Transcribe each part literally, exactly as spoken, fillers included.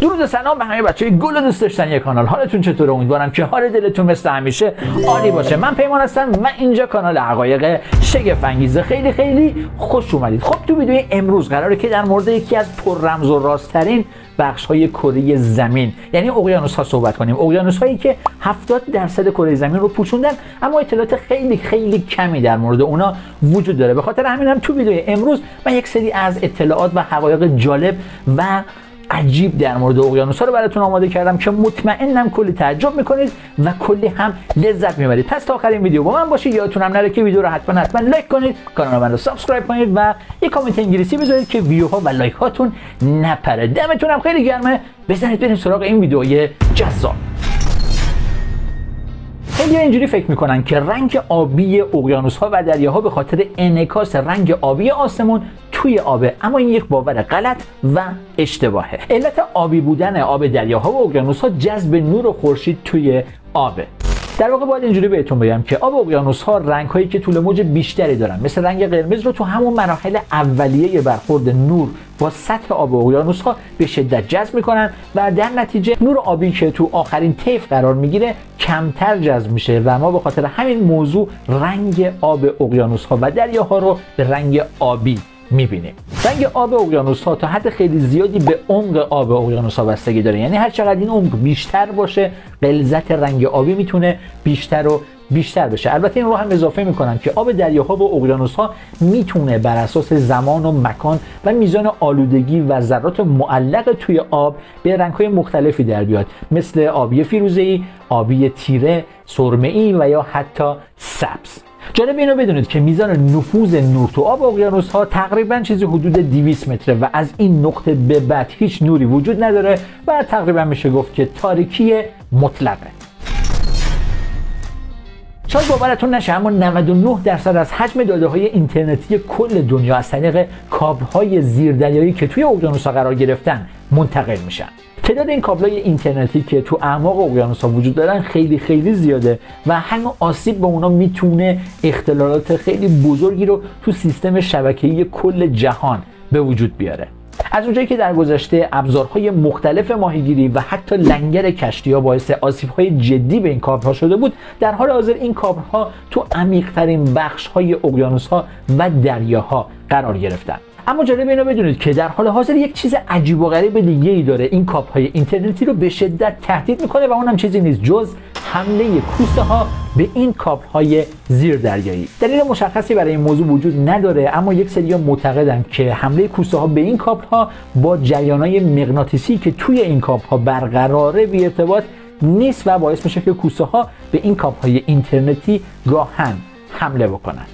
درود و سلام به همه بچه‌های گل و دوست داشتنی کانال. حالتون چطوره؟ امیدوارم که حال دلتون مثل همیشه عالی باشه. من پیمان هستم و اینجا کانال حقایق شگفت انگیز. خیلی خیلی خوش اومدید. خب تو ویدیو امروز قراره که در مورد یکی از پر رمز و راست‌ترین بخش‌های کره زمین یعنی اقیانوس‌ها صحبت کنیم. اقیانوس‌هایی که هفتاد درصد کره زمین رو پوشوندن اما اطلاعات خیلی خیلی کمی در مورد اونا وجود داره. به خاطر همین هم تو ویدیو امروز من یک سری از اطلاعات و حقایق جالب و عجیب در مورد اقیانوس‌ها رو براتون آماده کردم که مطمئنم کلی تعجب میکنید و کلی هم لذت میبرید. پس تا آخرین ویدیو با من باشید. یادتونم نره که ویدیو رو حتما حتما لایک کنید، کانال من رو سابسکرایب کنید و یک کامنت انگلیسی بذارید که ویدیوها و لایک هاتون نپره. دمتون هم خیلی گرمه. بزنید بریم سراغ این ویدیوی جذاب. خیلی اینجوری فکر میکنن که رنگ آبی اقیانوس‌ها و دریاها به خاطر انعکاس رنگ آبی آسمون توی آبه، اما این یک باور غلط و اشتباهه. علت آبی بودن آب دریاها و اقیانوس‌ها جذب نور خورشید توی آبه. در واقع باید اینجوری بهتون بگم که آب اقیانوس‌ها رنگ‌هایی که طول موج بیشتری دارن مثل رنگ قرمز رو تو همون مراحل اولیه برخورد نور با سطح آب اقیانوس‌ها به شدت جذب میکنن و در نتیجه نور آبی که تو آخرین طیف قرار میگیره کمتر جذب میشه و ما به خاطر همین موضوع رنگ آب اقیانوس‌ها و دریاها رو به رنگ آبی میبینیم. رنگ آب اقیانوس‌ها تا حد خیلی زیادی به عمق آب اقیانوس‌ها بستگی داره، یعنی هر چقدر این عمق بیشتر باشه غلظت رنگ آبی میتونه بیشتر و بیشتر بشه. البته این رو هم اضافه میکنم که آب دریاها و اقیانوس‌ها میتونه بر اساس زمان و مکان و میزان آلودگی و ذرات معلق توی آب به رنگ‌های مختلفی در بیاد، مثل آبی فیروزه‌ای، آبی تیره، سرمه‌ای و یا حتی سبز. جالب اینو بدونید که میزان نفوذ نور تو آب اقیانوس‌ها تقریبا چیزی حدود دویست متره و از این نقطه به بعد هیچ نوری وجود نداره و تقریبا میشه گفت که تاریکی مطلقه. شاید باورتون نشه اما نود و نه درصد از حجم داده‌های اینترنتی کل دنیا از طریق کابل‌های زیردریایی که توی اقیانوس‌ها قرار گرفتن منتقل میشن. تعداد این کابل‌های اینترنتی که تو اعماق اقیانوس‌ها وجود دارن خیلی خیلی زیاده و همین آسیب به اونا میتونه اختلالات خیلی بزرگی رو تو سیستم شبکه‌ای کل جهان به وجود بیاره. از اونجایی که در گذشته ابزارهای مختلف ماهیگیری و حتی لنگر کشتی‌ها باعث آسیب‌های جدی به این کابل‌ها شده بود، در حال حاضر این کابل‌ها تو عمیق‌ترین بخش‌های اقیانوس‌ها و دریاها قرار گرفتن. اما جالب اینو بدونید که در حال حاضر یک چیز عجیب و غریب دیگه ای داره این کابل‌های اینترنتی رو به شدت تهدید میکنه و اونم چیزی نیست جز حمله کوسه ها به این کابل‌های زیردریایی. دلیل مشخصی برای این موضوع وجود نداره، اما یک سری معتقدن که حمله کوسه ها به این کابل‌ها با جریان‌های مغناطیسی که توی این کابل‌ها برقراره بی ارتباط نیست و باعث میشه که کوسه ها به این کابل‌های اینترنتی گاهن حمله بکنن.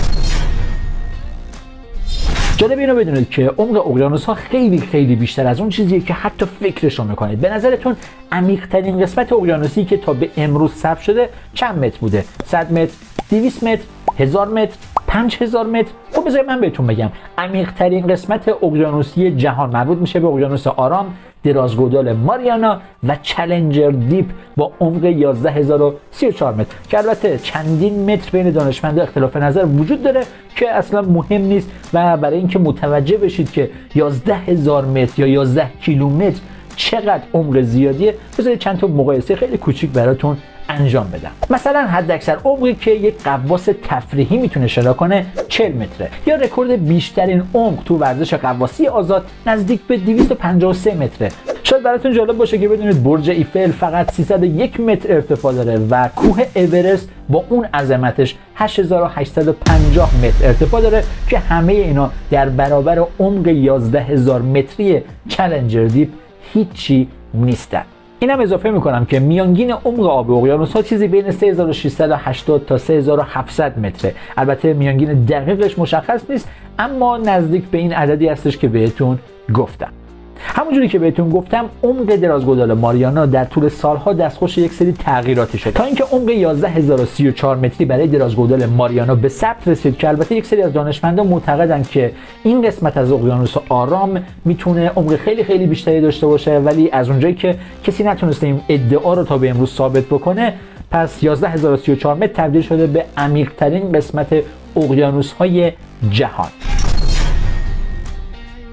جالب اینو بدونید که عمق اقیانوس‌ها خیلی خیلی بیشتر از اون چیزیه که حتی فکرشو میکنید. به نظرتون عمیق‌ترین قسمت اقیانوسی که تا به امروز ثبت شده چند متر بوده؟ صد متر، دویست متر، هزار متر، پنج هزار متر؟ خب بذارید من بهتون بگم. عمیق‌ترین قسمت اقیانوسی جهان مربوط میشه به اقیانوس آرام، درازگودال ماریانا و چالنجر دیپ با عمق یازده هزار و سی و چهار متر که البته چندین متر بین دانشمندا اختلاف نظر وجود داره که اصلا مهم نیست و برای اینکه متوجه بشید که یازده هزار متر یا یازده کیلومتر چقدر عمق زیادیه بذارید چند تا مقایسه خیلی کوچیک براتون انجام بدم. مثلا حداکثر عمقی که یک غواص تفریحی میتونه شنا کنه چهل متره یا رکورد بیشترین عمق تو ورزش غواصی آزاد نزدیک به دویست و پنجاه و سه متره. شاید براتون جالب باشه که بدونید برج ایفل فقط سیصد و یک متر ارتفاع داره و کوه اورست با اون عظمتش هشت هزار و هشتصد و پنجاه متر ارتفاع داره که همه اینا در برابر عمق یازده هزار متری چالنجر دیپ هیچی نیستن. اینم اضافه میکنم که میانگین عمق آب اقیانوس‌ها چیزی بین سه هزار و ششصد و هشتاد تا سه هزار و هفتصد متره. البته میانگین دقیقش مشخص نیست اما نزدیک به این عددی هستش که بهتون گفتم. همونجوری که بهتون گفتم عمق درازگودال ماریانا در طول سالها دستخوش یک سری تغییراتی شد تا اینکه عمق یازده هزار و سی و چهار متری برای درازگودال ماریانا به ثبت رسید که البته یک سری از دانشمندان معتقدند که این قسمت از اقیانوس آرام میتونه عمق خیلی خیلی بیشتری داشته باشه، ولی از اونجایی که کسی نتونسته این ادعا رو تا به امروز ثابت بکنه پس یازده هزار و سی و چهار متر تبدیل شده به عمیق‌ترین قسمت اقیانوس‌های جهان.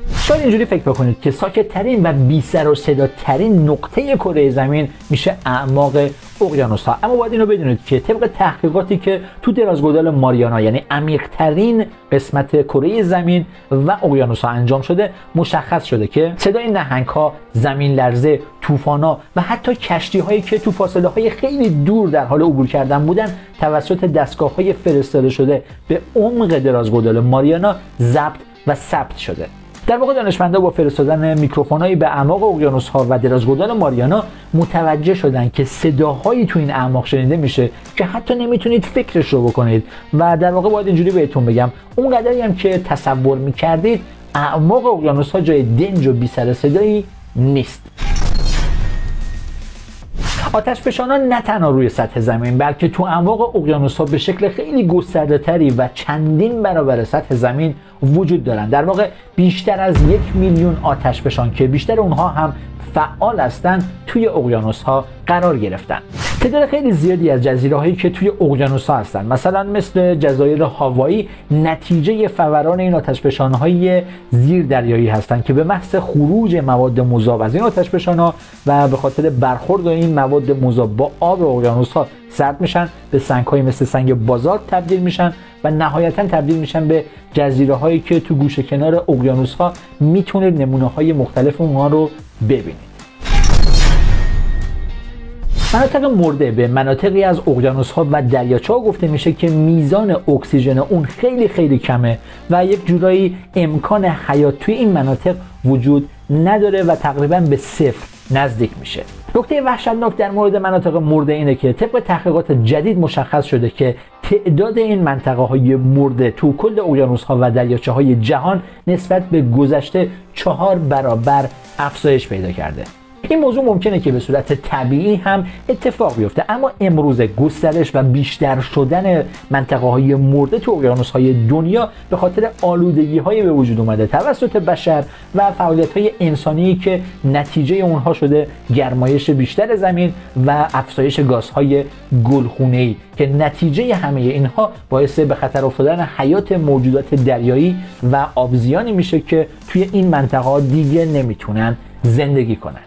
شاید اینجوری فکر بکنید که ساکت‌ترین و بی سر و صداترین نقطه کره زمین میشه اعماق اقیانوس‌ها، اما باید اینو بدونید که طبق تحقیقاتی که تو درازگودال ماریانا یعنی عمیق‌ترین قسمت کره زمین و اقیانوس‌ها انجام شده، مشخص شده که صدای نهنگ‌ها، زمین لرزه، طوفان‌ها و حتی کشتی‌هایی که تو فاصله‌های خیلی دور در حال عبور کردن بودن توسط دستگاه‌های فرستاده شده به عمق درازگودال ماریانا ضبط و ثبت شده. در واقع دانشمندان با فرستادن میکروفونایی به اعماق اقیانوس‌ها و درازگودال ماریانا متوجه شدن که صداهایی تو این اعماق شنیده میشه که حتی نمیتونید فکرش رو بکنید و در واقع باید اینجوری بهتون بگم اونقدری هم که تصور میکردید اعماق اقیانوس‌ها جای دنج و بی سر صدایی نیست. آتشفشان‌ها نه تنها روی سطح زمین بلکه تو اعماق اقیانوس‌ها به شکل خیلی گسترده‌تری و چندین برابر سطح زمین وجود دارند. در واقع بیشتر از یک میلیون آتشفشان که بیشتر اونها هم فعال هستند توی اقیانوس‌ها قرار گرفتن. تعداد خیلی زیادی از جزیره‌هایی که توی اقیانوس‌ها هستن، مثلا مثل جزایر هاوایی، نتیجه فوران این آتشفشان‌های زیر دریایی هستند که به محض خروج مواد مذاب از این آتشفشان‌ها و به خاطر برخورد این مواد مذاب با آب اقیانوس‌ها سرد میشن، به سنگ‌های مثل سنگ بازالت تبدیل میشن و نهایتاً تبدیل میشن به جزیره‌هایی که تو گوشه کنار اقیانوس‌ها میتونید نمونه‌های مختلف اونها رو ببینید. مناطق مرده به مناطقی از اقیانوس‌ها و دریاچه‌ها گفته میشه که میزان اکسیژن اون خیلی خیلی کمه و یک جورایی امکان حیات توی این مناطق وجود نداره و تقریباً به صفر نزدیک میشه. نکته وحشتناک در مورد مناطق مرده اینه که طبق تحقیقات جدید مشخص شده که تعداد این منطقه‌های مرده تو کل اقیانوس‌ها و دریاچه‌های جهان نسبت به گذشته چهار برابر افزایش پیدا کرده. این موضوع ممکنه که به صورت طبیعی هم اتفاق بیفته، اما امروز گسترش و بیشتر شدن منطقه‌های مرده تو اقیانوس‌های دنیا به خاطر آلودگی‌های به وجود اومده توسط بشر و فعالیت‌های انسانی که نتیجه اونها شده گرمایش بیشتر زمین و افزایش گازهای گلخونه‌ای که نتیجه همه اینها باعث به خطر افتادن حیات موجودات دریایی و آبزیانی میشه که توی این منطقه‌ها دیگه نمیتونن زندگی کنن.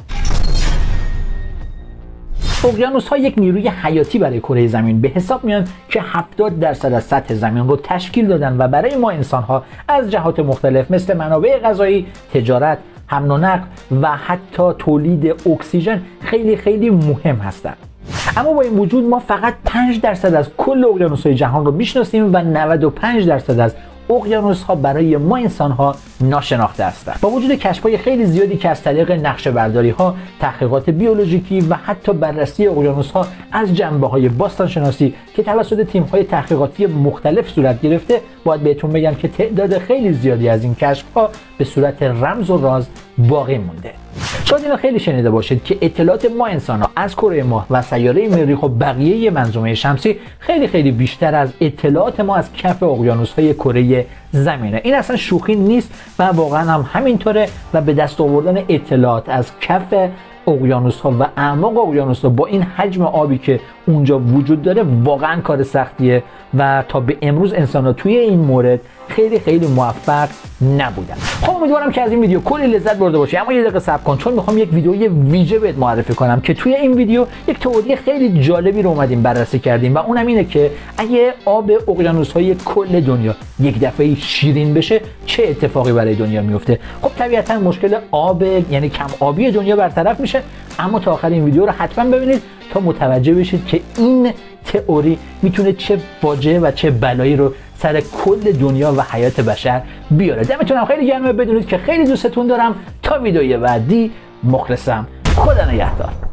اقیانوس‌ها یک نیروی حیاتی برای کره زمین به حساب میان که هفتاد درصد از سطح زمین رو تشکیل دادن و برای ما انسان‌ها از جهات مختلف مثل منابع غذایی، تجارت، حمل و نقل و حتی تولید اکسیژن خیلی خیلی مهم هستند. اما با این وجود ما فقط پنج درصد از کل اقیانوس‌های جهان رو میشناسیم و نود و پنج درصد از اقیانوس‌ها برای ما انسان‌ها ناشناخته هستند. با وجود کشف‌های خیلی زیادی که از طریق نقشه‌برداری‌ها، تحقیقات بیولوژیکی و حتی بررسی اقیانوس‌ها از جنبه‌های باستانشناسی که توسط تیم‌های تحقیقاتی مختلف صورت گرفته، باید بهتون بگم که تعداد خیلی زیادی از این کشف‌ها به صورت رمز و راز باقی مونده. شاید اینو خیلی شنیده باشید که اطلاعات ما انسان‌ها از کره ماه و سیاره مریخ و بقیه منظومه شمسی خیلی خیلی بیشتر از اطلاعات ما از کف اقیانوس‌های کره زمینه. این اصلا شوخی نیست و واقعا هم همینطوره و به دست آوردن اطلاعات از کف اقیانوس‌ها و اعماق اقیانوس‌ها با این حجم آبی که اونجا وجود داره واقعا کار سختیه و تا به امروز انسان‌ها توی این مورد خیلی خیلی موفق نبودن. خب امیدوارم که از این ویدیو کلی لذت برده باشی، اما یه دقیقه صبر کن چون میخوام یک ویدیوی ویژه بهت معرفی کنم که توی این ویدیو یک تئوری خیلی جالبی رو اومدیم بررسی کردیم و اونم اینه که اگه آب اقیانوس‌های کل دنیا یک دفعه شیرین بشه چه اتفاقی برای دنیا میفته. خب طبیعتا مشکل آب یعنی کم آبی دنیا برطرف میشه، اما تا آخر این ویدیو رو حتما ببینید تا متوجه بشید که این تئوری میتونه چه فاجعه و چه بلایی رو سر کل دنیا و حیات بشر بیاره. دمتونم خیلی گرمه، بدونید که خیلی دوستتون دارم. تا ویدیوی بعدی مخلصم. خدا نگهدار.